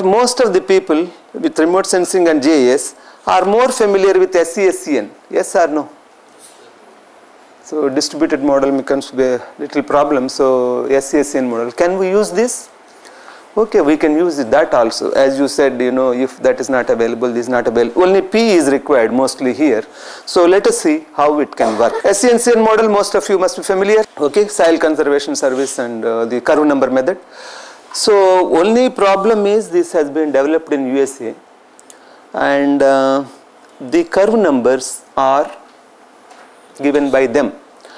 most of the people with remote sensing and GIS are more familiar with SCS-CN. Yes or no? So distributed model becomes a little problem. So SCS-CN model, can we use this? Okay, we can use that also. As you said, if that is not available, this is not available. Only P is required mostly here. So let us see how it can work. SCN model, most of you must be familiar. Okay, soil conservation service and the curve number method. So only problem is this has been developed in USA, and the curve numbers are given by them.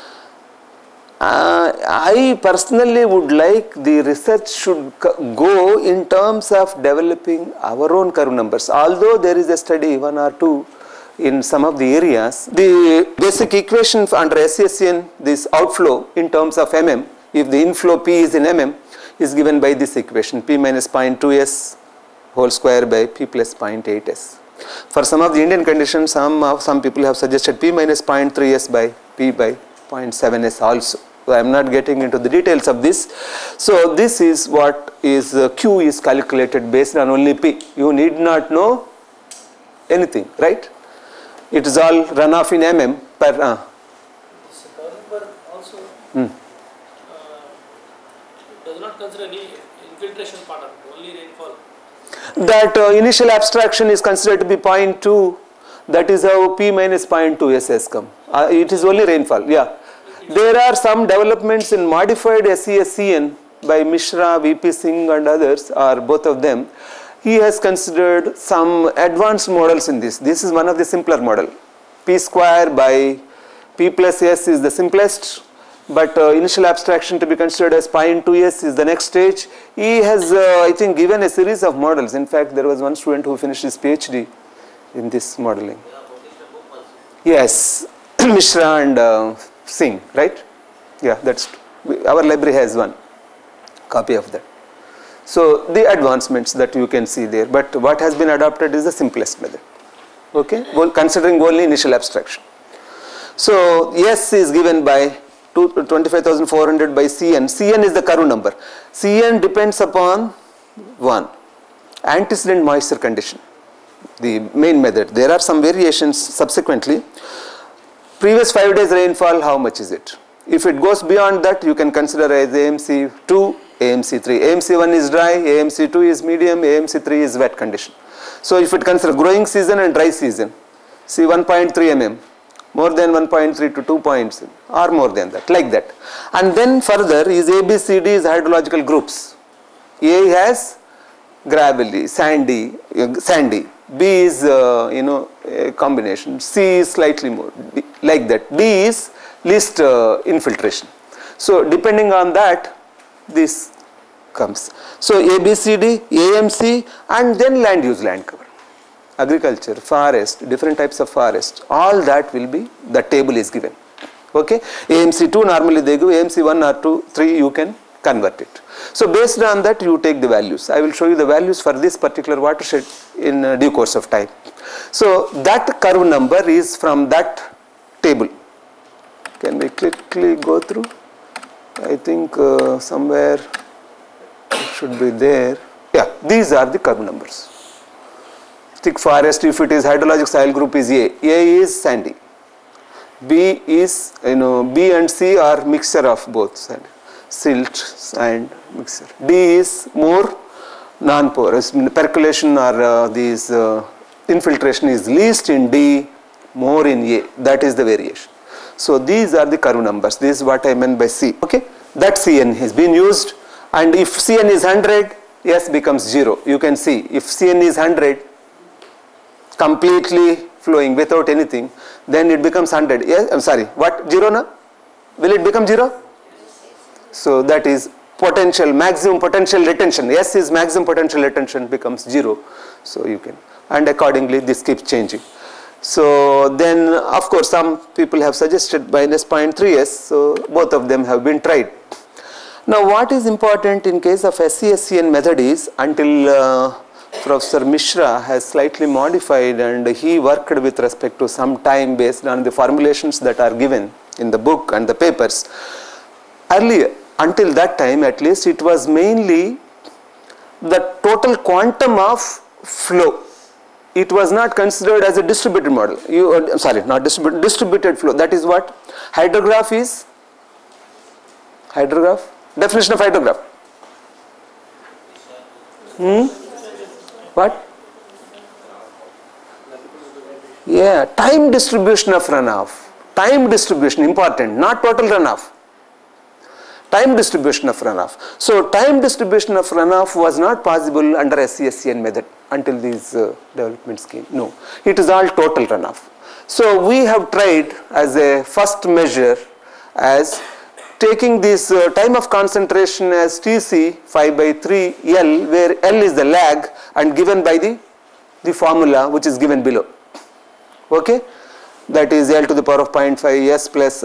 I personally would like the research should go in terms of developing our own curve numbers. Although there is a study, 1 or 2 in some of the areas, the basic equation under SCS-CN, this outflow in terms of mm, if the inflow P is in mm, is given by this equation, P minus 0.2s whole square by P plus 0.8s. For some of the Indian conditions, some people have suggested P minus 0.3s by P by 0.7s also. So I am not getting into the details of this. So this is what is Q is calculated based on only P. You need not know anything, right? It is all runoff in mm per. This curve number also does not consider any infiltration pattern, only rainfall. That initial abstraction is considered to be 0.2. That is how P minus 0.2s has come. It is only rainfall. Yeah. There are some developments in modified SCS-CN by Mishra, VP Singh and others, or both of them. He has considered some advanced models in this. This is one of the simpler model. P square by P plus S is the simplest, but initial abstraction to be considered as 0.2s is the next stage. He has, I think, given a series of models. In fact, there was one student who finished his PhD in this modeling. Yes, Mishra and Singh, right? Yeah, that's our library has one copy of that. So the advancements that you can see there, but what has been adopted is the simplest method. Okay, considering only initial abstraction. So S is given by 25,400 by Cn. Cn is the curve number. Cn depends upon one, antecedent moisture condition, the main method. There are some variations subsequently. Previous 5 days rainfall, how much is it? If it goes beyond that, you can consider as AMC2, AMC3. AMC1 is dry, AMC2 is medium, AMC3 is wet condition. So if it consider growing season and dry season, see 1.3 mm, more than 1.3 to 2 points or more than that, like that. And then further is ABCD is hydrological groups. A has gravelly, sandy. B is a combination. C is slightly more, like that. D is least infiltration. So depending on that, this comes. So ABCD, AMC, and then land use, land cover, agriculture, forest, different types of forest. All that will be, the table is given. Okay, AMC2 normally they give, AMC1 or 2, 3 you can convert it. So based on that you take the values. I will show you the values for this particular watershed in due course of time. So that curve number is from that table. Can we quickly go through? I think somewhere it should be there. Yeah, these are the curve numbers. Thick forest, if it is hydrologic soil group is A. A is sandy. B is, B and C are mixture of both, silt, sand, mixture. D is more non-porous, percolation or these infiltration is least in D, more in A. That is the variation. So these are the curve numbers. This is what I meant by C. Okay, that Cn has been used, and if Cn is 100, S becomes 0. You can see if Cn is 100, completely flowing without anything, then it becomes 100. Yes, I'm sorry. What 0 now? Will it become 0? So that is potential, maximum potential retention. S is maximum potential retention becomes 0. So you can, and accordingly this keeps changing. So then of course some people have suggested minus 0.3s, so both of them have been tried. Now what is important in case of SCS-CN method is, until Professor Mishra has slightly modified and he worked with respect to some time based on the formulations that are given in the book and the papers. Earlier, until that time at least, it was mainly the total quantum of flow. It was not considered as a distributed model. Not distributed flow. That is what hydrograph is. Hydrograph. Definition of hydrograph. What? Yeah, time distribution of runoff. Time distribution, important, not total runoff. Time distribution of runoff. So, time distribution of runoff was not possible under SCS-CN method until these developments came. No, it is all total runoff. So, we have tried as a first measure as taking this time of concentration as Tc 5/3 L, where L is the lag and given by the formula which is given below. Okay, that is L to the power of 0.5 S plus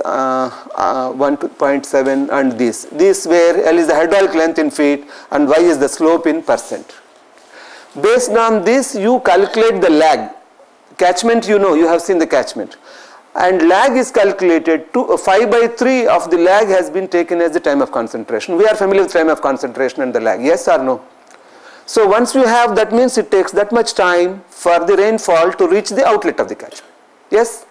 1 to 0.7 and this where L is the hydraulic length in feet and Y is the slope in percent. Based on this you calculate the lag. Catchment, you know, you have seen the catchment, and lag is calculated to 5/3 of the lag has been taken as the time of concentration. We are familiar with time of concentration and the lag, yes or no? So once you have, that means it takes that much time for the rainfall to reach the outlet of the catchment. Yes?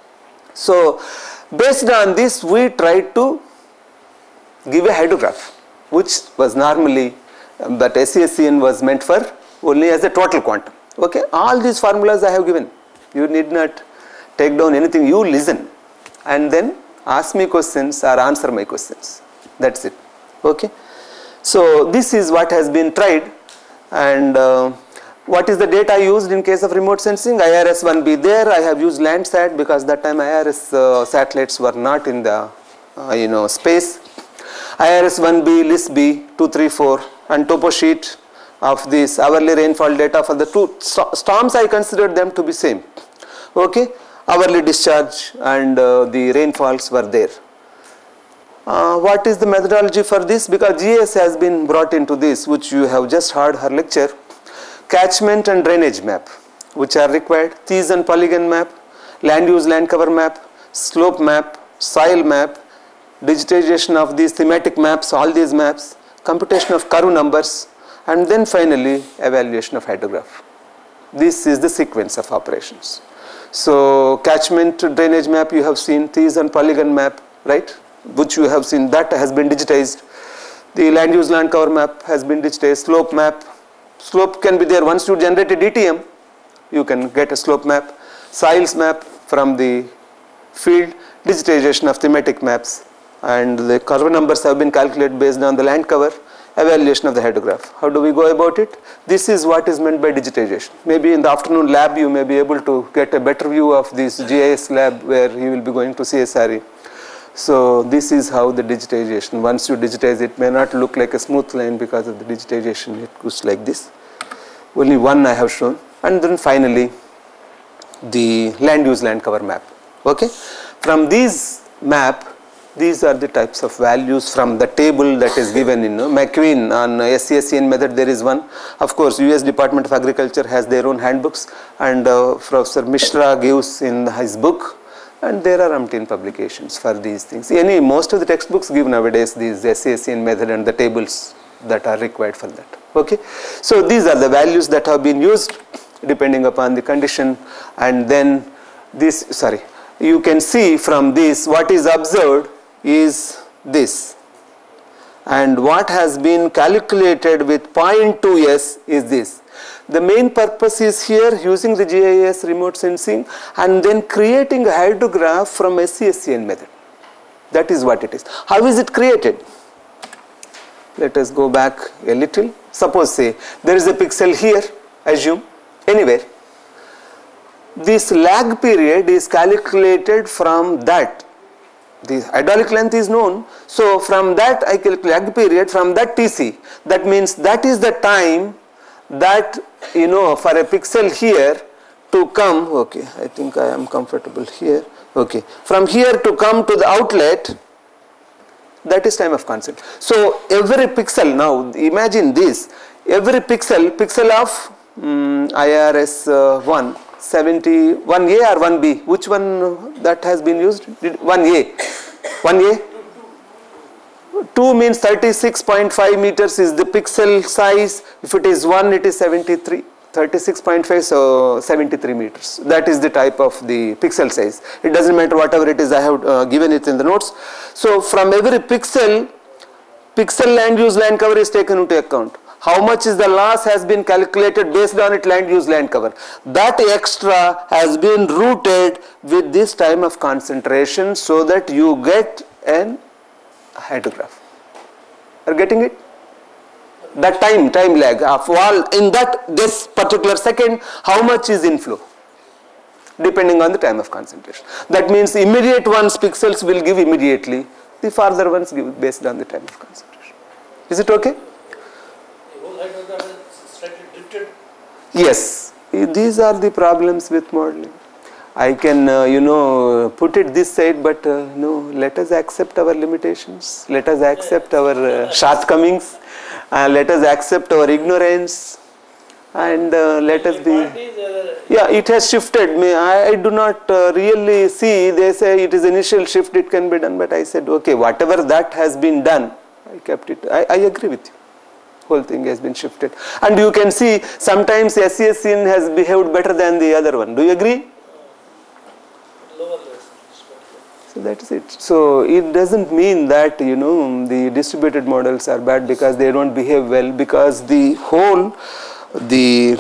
So based on this we tried to give a hydrograph, which was normally that SCS-CN was meant for only as a total quantum. Okay, all these formulas I have given. You need not take down anything, you listen and then ask me questions or answer my questions. That's it. Okay. So this is what has been tried. And what is the data used in case of remote sensing? IRS-1B. There I have used Landsat because that time IRS satellites were not in the space. IRS-1B, LIS-B 234 and topo sheet of this hourly rainfall data for the two storms. I considered them to be same. Okay, hourly discharge and the rainfalls were there. What is the methodology for this? Because GIS has been brought into this, which you have just heard her lecture. Catchment and drainage map, which are required. Thies and polygon map, land use land cover map, slope map, soil map, digitization of these thematic maps, all these maps, computation of curve numbers, and then finally evaluation of hydrograph. This is the sequence of operations. So catchment drainage map you have seen, Thies and polygon map, right, which you have seen, that has been digitized. The land use land cover map has been digitized. Slope map, slope can be there. Once you generate a DTM, you can get a slope map. Soils map from the field, digitization of thematic maps, and the curve numbers have been calculated based on the land cover. Evaluation of the hydrograph. How do we go about it? This is what is meant by digitization. Maybe in the afternoon lab you may be able to get a better view of this GIS lab where you will be going to CSRE. So this is how the digitization, once you digitize it may not look like a smooth line because of the digitization, it goes like this. Only one I have shown. And then finally the land use land cover map. Okay. From these map, these are the types of values from the table that is given in McQueen on SCS-CN method. There is one. Of course, US Department of Agriculture has their own handbooks, and Professor Mishra gives in his book, and there are umpteen publications for these things. Most of the textbooks give nowadays these SCS-CN method and the tables that are required for that. Okay. So these are the values that have been used depending upon the condition, and then this, you can see from this what is observed is this, and what has been calculated with 0.2 S is this. The main purpose is here using the GIS remote sensing and then creating a hydrograph from SCS-CN method. That is what it is. How is it created? Let us go back a little. Suppose say there is a pixel here, assume, anywhere. This lag period is calculated from that. The hydraulic length is known. So from that I calculate lag period from that TC. That means that is the time that for a pixel here to come. Okay, I think I am comfortable here. Okay, from here to come to the outlet, that is time of consent. So every pixel, now imagine this, every pixel of IRS 170, 1A or 1B, which one that has been used? 1A, 1A, 2 means 36.5 meters is the pixel size. If it is 1, it is 73. 36.5, so 73 meters. That is the type of the pixel size. It doesn't matter whatever it is, I have given it in the notes. So from every pixel land use land cover is taken into account. How much is the loss has been calculated based on its land use land cover. That extra has been routed with this time of concentration so that you get an hydrograph. Are you getting it? That time lag of all in this particular second, how much is inflow depending on the time of concentration. That means immediate ones pixels will give immediately, the farther ones give based on the time of concentration. Is it okay? The whole hydrograph is slightly drifted. Yes, these are the problems with modeling. I can put it this side, but no, let us accept our limitations, let us accept our shortcomings, let us accept our ignorance, and let us be, yeah, it has shifted. I do not really see, they say it is initial shift, it can be done, but I said okay, whatever that has been done, I kept it. I agree with you. Whole thing has been shifted, and you can see sometimes SCS-CN has behaved better than the other one. Do you agree? So that is it. So it doesn't mean that the distributed models are bad because they don't behave well, because the whole the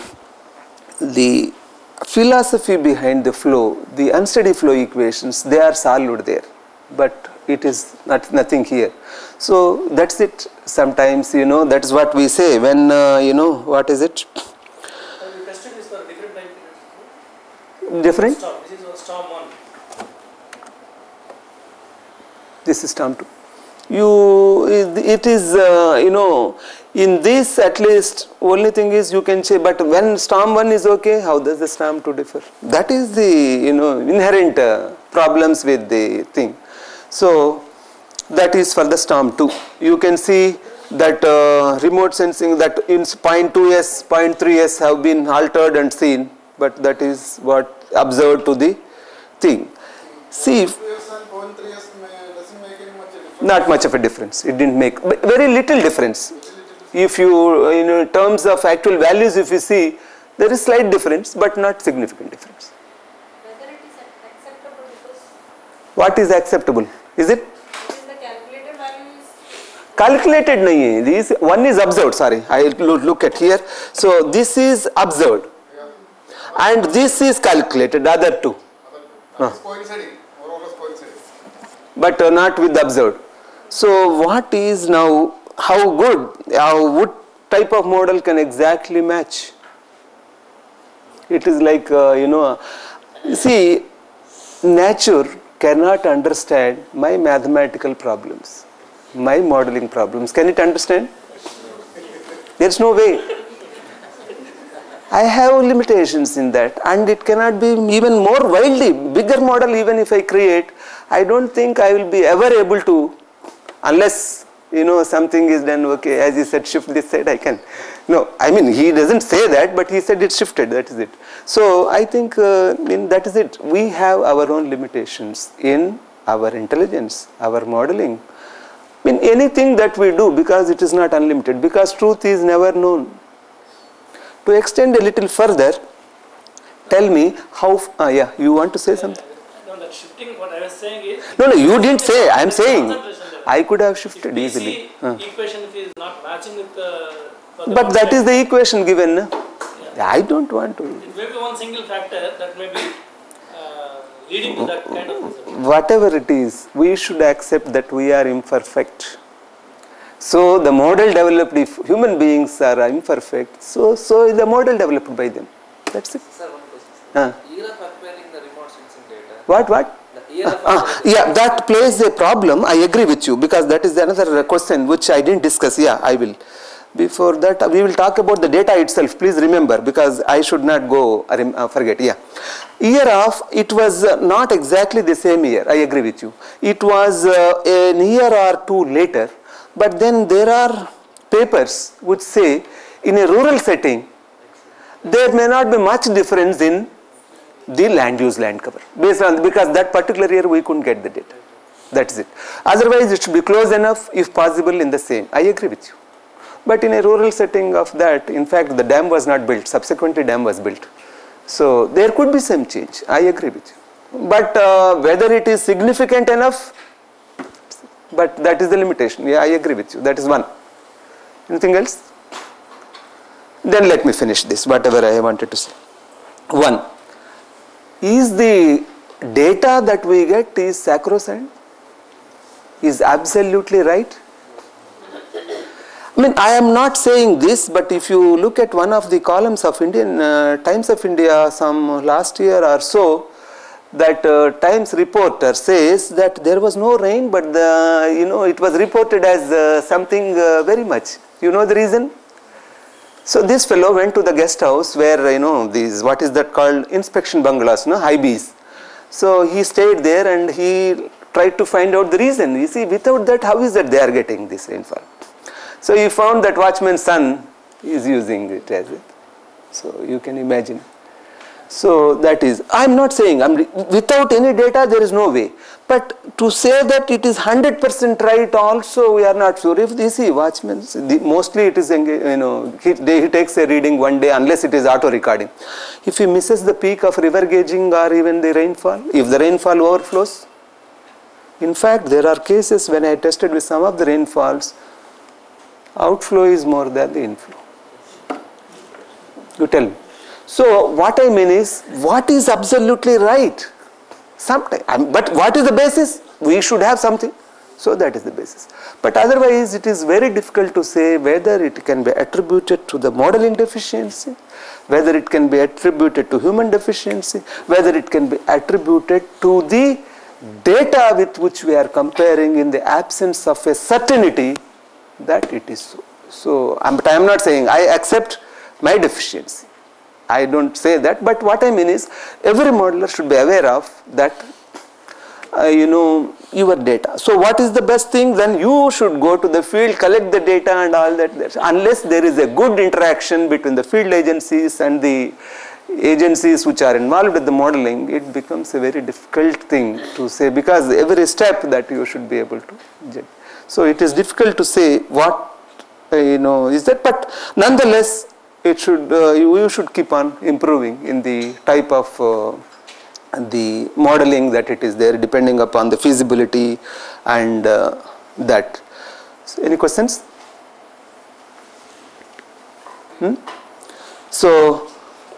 philosophy behind the flow, the unsteady flow equations, they are solved there, but it is nothing here. So that's it. Sometimes that's what we say when what is it? You tested this for different time periods. Different. Storm. This is storm 1. This is storm 2. It is in this at least only thing is you can say, but when storm 1 is okay, how does the storm 2 differ? That is the inherent problems with the thing. So that is for the storm 2. You can see that remote sensing, that in 0.2s, 0.3s have been altered and seen, but that is what observed to the thing. See, not much of a difference. It didn't make very little difference. If you in terms of actual values, if you see, there is slight difference, but not significant difference. Whether it is acceptable, because what is acceptable? Is it? the calculated value is Calculated nahi hai. This one is observed. Sorry, I look at here. So this is observed, and this is calculated. The other two, but not with the observed. So what is now? How good? What type of model can exactly match? It is like see, nature cannot understand my mathematical problems, my modeling problems. Can it understand? There is no way. I have limitations in that, and it cannot be even more wildly bigger model. Even if I create, I don't think I will be ever able to, unless something is done. Okay, as he said, shift this side. I can. No, I mean he doesn't say that, but he said it's shifted. That is it. So I think that is it. We have our own limitations in our intelligence, our modeling. I mean anything that we do, because it is not unlimited, because truth is never known. To extend a little further, tell me how. Yeah, you want to say something? No, that shifting. What I was saying is. No, you didn't say. I am saying. I could have shifted easily. Equation if is not matching with the. But that is the equation given. Yeah. I don't want to. It may be one single factor that may be leading to that kind of result. Whatever it is, we should accept that we are imperfect. So the model developed, if human beings are imperfect, so is the model developed by them. That's it. Sir, one question. Year of acquiring the remote sensing data. What? The year of yeah, that plays a problem. I agree with you, because that is another question which I didn't discuss. Yeah, I will. Before that, we will talk about the data itself. Please remember, because I should not go forget. Yeah, year of, it was not exactly the same year. I agree with you. It was a year or two later. But then there are papers which say in a rural setting there may not be much difference in the land use land cover based on, because that particular year we couldn't get the data. That is it. Otherwise, it should be close enough, if possible, in the same. I agree with you. But in a rural setting of that, in fact, the dam was not built. Subsequently, dam was built. So there could be some change. I agree with you. But whether it is significant enough, but that is the limitation. Yeah, I agree with you. That is one. Anything else? Then let me finish this, whatever I wanted to say. One, is the data that we get is sacrosanct? Is absolutely right? I mean, I am not saying this, but if you look at one of the columns of Indian Times of India some last year or so, that Times reporter says that there was no rain, but it was reported as something very much. You know the reason? So this fellow went to the guest house where these, what is that called, inspection bungalows, high bees. So he stayed there and he tried to find out the reason. You see, without that, how is that they are getting this rainfall? So he found that watchman's son is using it as it. So you can imagine. So that is, I am not saying, without any data there is no way. But to say that it is 100% right also, we are not sure. If you see watchmen, mostly it is, he takes a reading one day unless it is auto recording. If he misses the peak of river gauging or even the rainfall, if the rainfall overflows, in fact there are cases when I tested with some of the rainfalls, outflow is more than the inflow. You tell me. So what I mean is, what is absolutely right? Sometimes, but what is the basis? We should have something. So that is the basis. But otherwise, it is very difficult to say whether it can be attributed to the modeling deficiency, whether it can be attributed to human deficiency, whether it can be attributed to the data with which we are comparing in the absence of a certainty that it is so. But I am not saying I accept my deficiency. I don't say that, but what I mean is, every modeler should be aware of that, your data. So what is the best thing? Then you should go to the field, collect the data and all that. Unless there is a good interaction between the field agencies and the agencies which are involved with the modeling, it becomes a very difficult thing to say, because every step that you should be able to judge. So it is difficult to say what, is that, but nonetheless, it should, you should keep on improving in the type of the modeling that it is there, depending upon the feasibility and that. So any questions? So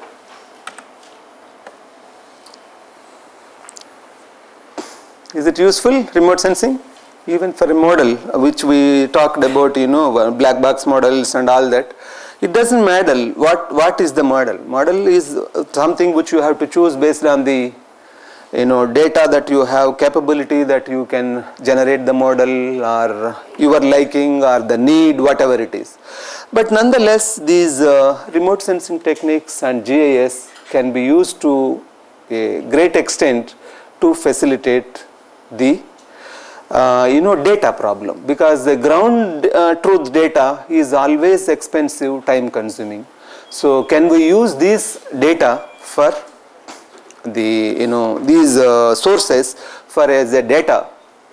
is it useful, remote sensing? Even for a model which we talked about, black box models and all that. It doesn't matter what is the model. Model is something which you have to choose based on the data that you have, capability that you can generate the model, or your liking or the need, whatever it is. But nonetheless, these remote sensing techniques and GIS can be used to a great extent to facilitate the data problem, because the ground truth data is always expensive, time consuming. So can we use these data for the these sources for as a data,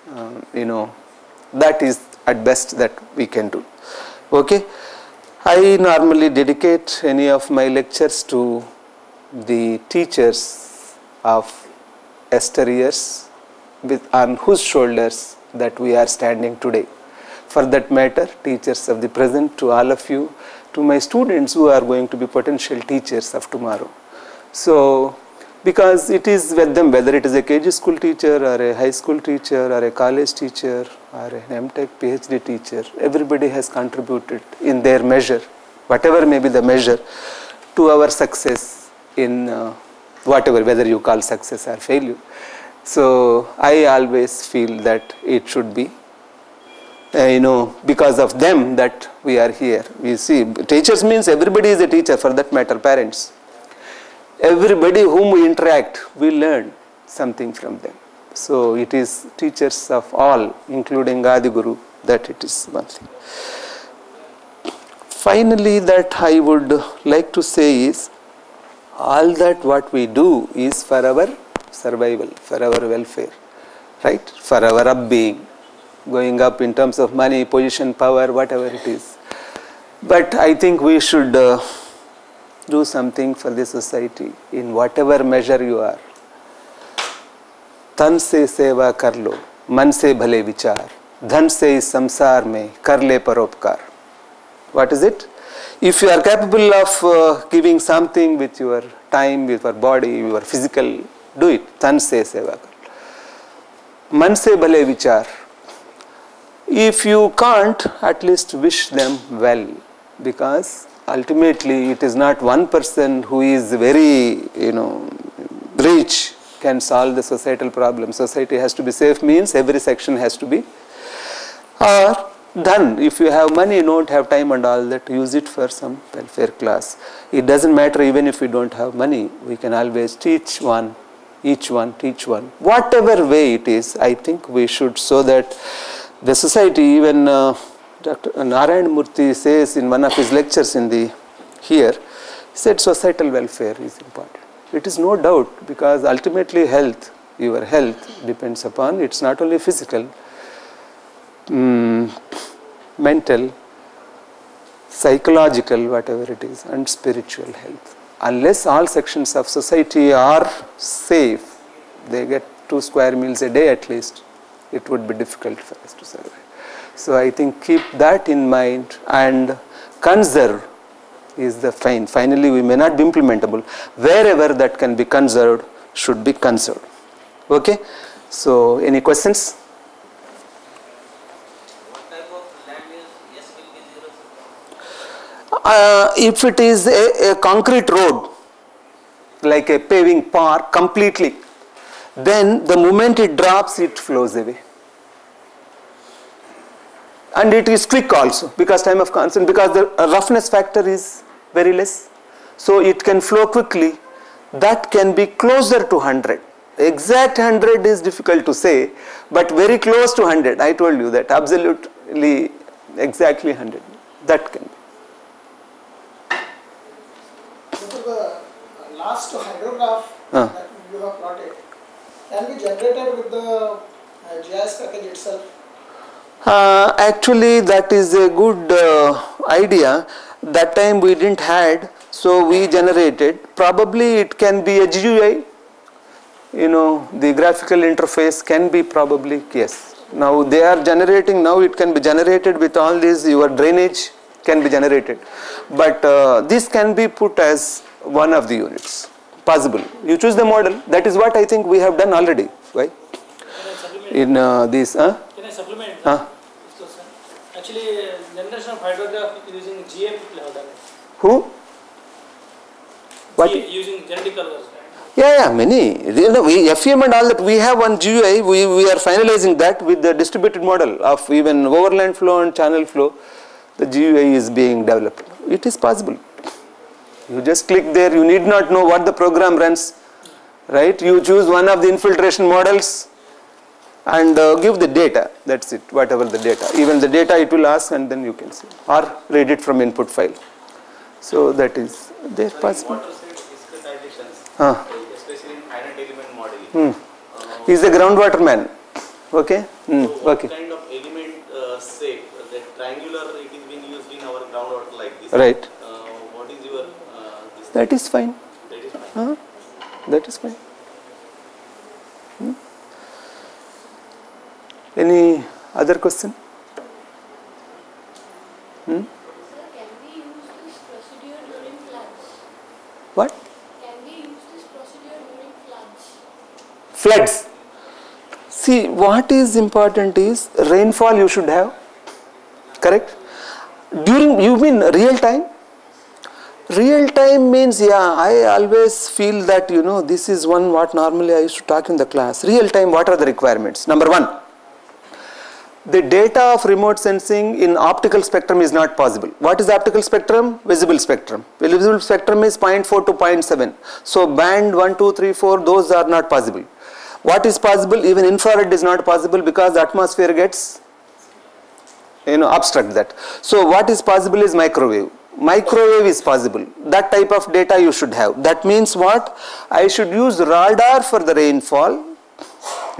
that is at best that we can do. Okay, I normally dedicate any of my lectures to the teachers of yesteryears, on whose shoulders that we are standing today. For that matter, teachers of the present, to all of you, to my students who are going to be potential teachers of tomorrow. So, because it is with them, whether it is a KG school teacher or a high school teacher or a college teacher or an MTech PhD teacher, everybody has contributed in their measure, whatever may be the measure, to our success in whatever, whether you call success or failure. So I always feel that it should be, because of them that we are here. You see, teachers means everybody is a teacher, for that matter, parents. Everybody whom we interact, we learn something from them. So it is teachers of all, including Adi Guru, that it is one thing. Finally, that I would like to say is, all that what we do is for our survival, for our welfare. right, for our upbeing, going up in terms of money, position, power, whatever it is. But I think we should do something for the society in whatever measure you are. तन से सेवा कर लो, मन से भले विचार, धन से इस संसार में कर ले परोपकार. What is it? If you are capable of giving something with your time, with your body, your physical, do it. तन से सेवा कर लो, मन से भले विचार. If you can't, at least wish them well, because ultimately it is not one person who is very, rich can solve the societal problem. Society has to be safe means every section has to be. Or dhan, if you have money, don't have time and all that, use it for some welfare class. It doesn't matter even if we don't have money, we can always teach one, each one, teach one. Whatever way it is, I think we should, so that the society, even Dr. Narayan Murthy says in one of his lectures here, he said societal welfare is important. It is no doubt, because ultimately health, your health depends upon, it's not only physical, mental, psychological, whatever it is, and spiritual health. Unless all sections of society are safe, they get 2 square meals a day at least, it would be difficult for us to survive. So I think keep that in mind and conserve is the fine. Finally, we may not be implementable. Wherever that can be conserved, should be conserved. Okay? So, any questions? What type of land is yes will be 0? If it is a concrete road, like a paving park completely, then the moment it drops, it flows away. And it is quick also, because time of constant, because the roughness factor is very less. So it can flow quickly. That can be closer to 100. Exact 100 is difficult to say, but very close to 100. I told you that, absolutely, exactly 100. That can be. So the last hydrograph that you have plotted can be generated with the GIS package itself? Actually, that is a good idea. That time we didn't had, so we generated. Probably it can be a GUI. The graphical interface can be probably, yes. Now they are generating, now it can be generated with all these, your drainage can be generated. But this can be put as one of the units, possible. You choose the model, that is what I think we have done already, right? In this, Can I supplement? Actually, generation of hydrograph using GA people have done it. Who? What? GA, using genetic curves. Yeah, many. We FEM and all that, we have one GUI, we are finalizing that with the distributed model of even overland flow and channel flow. The GUI is being developed. It is possible. You just click there, you need not know what the program runs, right? You choose one of the infiltration models and give the data, that's it, whatever the data. Even the data it will ask and then you can see, or read it from input file. So that is there possible. Especially in finite element modeling. He is a groundwater man. Okay? So okay. what kind of element shape, that triangular, it is being used in our groundwater like this. Right. What is your this That is fine. That is fine. That is fine. Any other question? Sir, can we use this procedure during floods? What? Can we use this procedure during floods? Floods. See, what is important is rainfall you should have, correct? During, you mean real time? Real time means, yeah, I always feel that, this is one what normally I used to talk in the class. Real time, what are the requirements? Number one, the data of remote sensing in optical spectrum is not possible. What is optical spectrum? Visible spectrum. Visible spectrum is 0.4 to 0.7. So band 1, 2, 3, 4, those are not possible. What is possible? Even infrared is not possible because the atmosphere gets, obstruct that. So what is possible is microwave. Microwave is possible. That type of data you should have. That means what? I should use radar for the rainfall.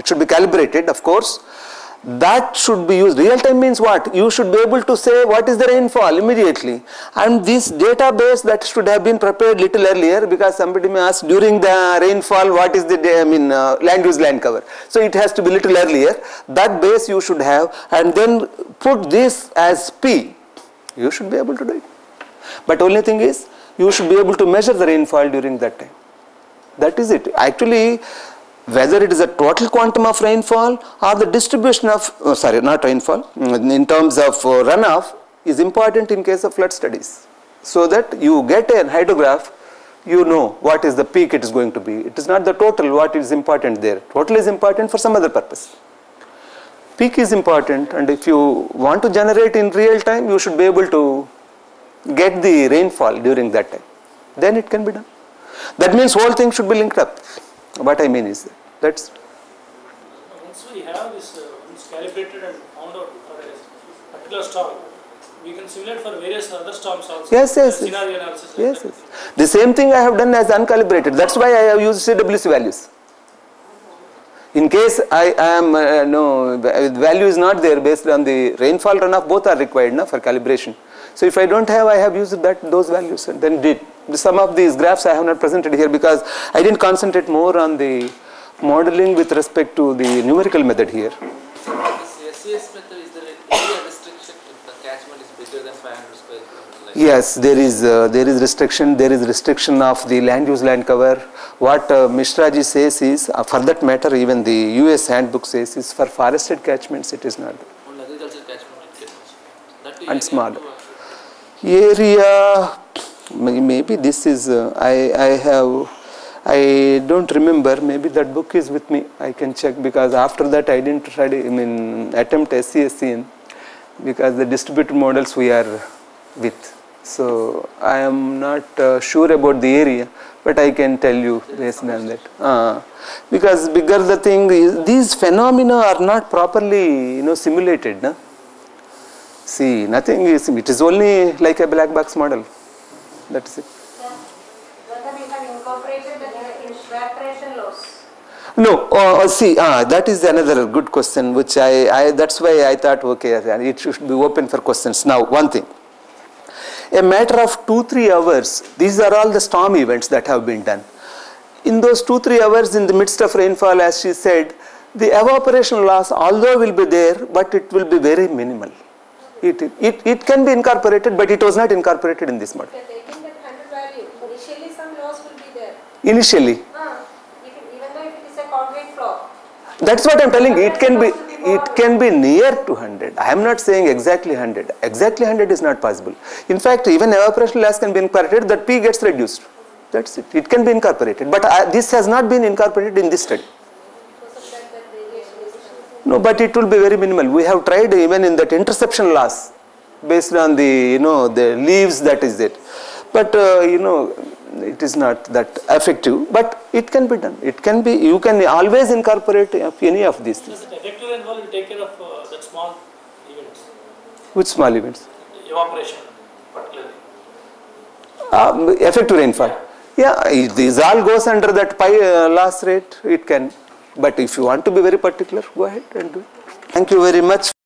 it should be calibrated, of course. That should be used. Real time means what? You should be able to say what is the rainfall immediately. And this database that should have been prepared little earlier, because somebody may ask during the rainfall what is the land use land cover. So it has to be little earlier. That base you should have, and then put this as P. You should be able to do it. But only thing is, you should be able to measure the rainfall during that time. That is it. Actually, whether it is a total quantum of rainfall or the distribution of, not rainfall, in terms of runoff is important in case of flood studies. So that you get a hydrograph, you know what is the peak it is going to be. It is not the total what is important there. Total is important for some other purpose. Peak is important, and if you want to generate in real time, you should be able to get the rainfall during that time. Then it can be done. That means whole thing should be linked up. What I mean is that's. Once we have this once calibrated and found out for a particular storm, we can simulate for various other storms also. Yes. Scenario analysis. Yes. The same thing I have done as uncalibrated. That's why I have used CWC values. In case I am value is not there based on the rainfall runoff, both are required for calibration. So if I don't have, I have used those values and then did. Some of these graphs I have not presented here because I didn't concentrate more on the modeling with respect to the numerical method here. This SCS method, is there any restriction if the catchment is bigger than 500 square kilometers? Like yes, there is restriction. There is restriction of the land use land cover. What Mishra ji says is, for that matter, even the US handbook says is for forested catchments it is not there. on agricultural catchment it gets that And smaller. Area, maybe this is, I don't remember, maybe that book is with me, I can check, because after that I didn't try to, attempt SCS-CN because the distributed models we are with. So I am not sure about the area, but I can tell you based on that. Because bigger the thing is, these phenomena are not properly simulated. No? See, nothing is, it is only like a black box model. That's it. Whether we have incorporated the evaporation loss. No, see, that is another good question, which that's why I thought, okay, it should be open for questions. Now, one thing. A matter of 2-3 hours, these are all the storm events that have been done. In those 2-3 hours in the midst of rainfall, as she said, the evaporation loss, although will be there, but it will be very minimal. It can be incorporated, but it was not incorporated in this model. Taking that 100 value, initially some loss will be there. Initially. Even though if it is a concrete floor. That's what I am telling you. It can be near to 100. I am not saying exactly 100. Exactly 100 is not possible. In fact, even evaporation loss can be incorporated. That P gets reduced. That's it. It can be incorporated. But this has not been incorporated in this study. Because of that variation is. No, but it will be very minimal. We have tried even in that interception loss based on the the leaves that is it. But it is not that effective. But it can be done. It can be. You can always incorporate any of these things. So the effective rainfall will take care of that small events. Which small events? Evaporation, particularly. Effective rainfall. Yeah, this all goes under that pi loss rate. It can. But if you want to be very particular, go ahead and do it. Thank you very much.